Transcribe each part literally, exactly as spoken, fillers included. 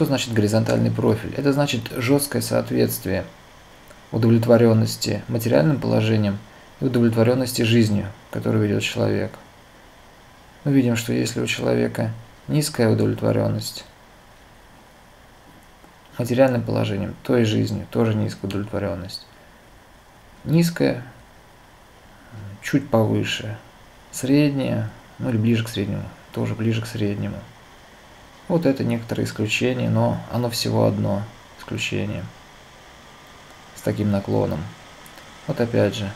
Что значит горизонтальный профиль? Это значит жесткое соответствие удовлетворенности материальным положением и удовлетворенности жизнью, которую ведет человек. Мы видим, что если у человека низкая удовлетворенность материальным положением, то и жизнью тоже низкая удовлетворенность. Низкая, чуть повыше, средняя, ну или ближе к среднему, тоже ближе к среднему. Вот это некоторые исключения, но оно всего одно исключение с таким наклоном. Вот опять же,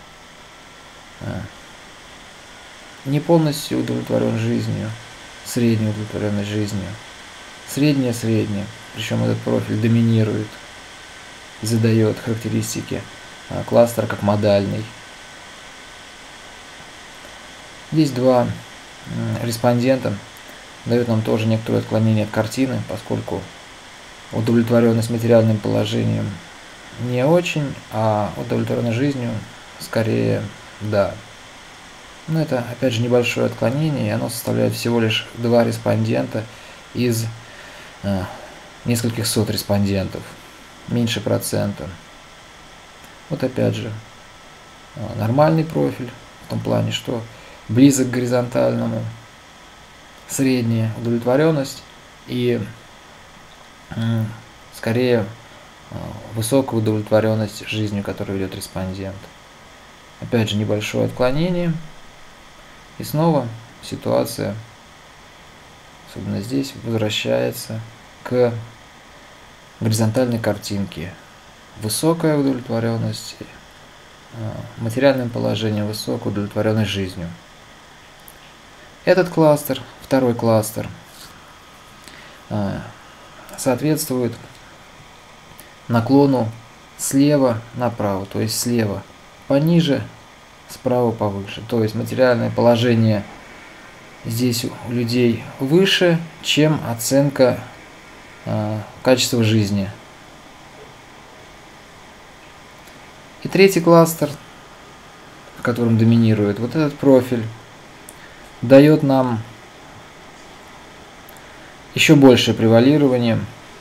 не полностью удовлетворен жизнью, средней удовлетворенность жизнью, средняя-средняя, причем этот профиль доминирует и задает характеристики кластера как модальный. Здесь два респондента дают нам тоже некоторое отклонение от картины, поскольку удовлетворенность материальным положением не очень, а удовлетворенность жизнью скорее да. Но это опять же небольшое отклонение, и оно составляет всего лишь два респондента из э, нескольких сот респондентов, меньше процента. Вот опять же э, нормальный профиль в том плане, что близок к горизонтальному, средняя удовлетворенность и э, скорее э, высокая удовлетворенность жизнью, которую ведет респондент. Опять же небольшое отклонение. И снова ситуация, особенно здесь, возвращается к горизонтальной картинке. Высокая удовлетворенность материальным положением, высокая удовлетворенность жизнью. Этот кластер, второй кластер, соответствует наклону слева направо, то есть слева пониже, справа повыше. То есть материальное положение здесь у людей выше, чем оценка э, качества жизни. И третий кластер, в котором доминирует вот этот профиль, дает нам еще большее превалирование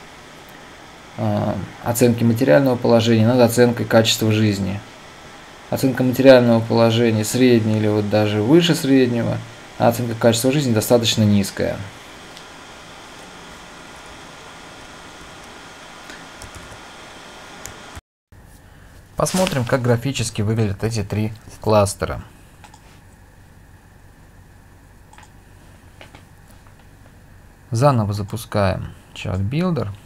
э, оценки материального положения над оценкой качества жизни. Оценка материального положения средняя или вот даже выше среднего, а оценка качества жизни достаточно низкая. Посмотрим, как графически выглядят эти три кластера. Заново запускаем Chart Builder.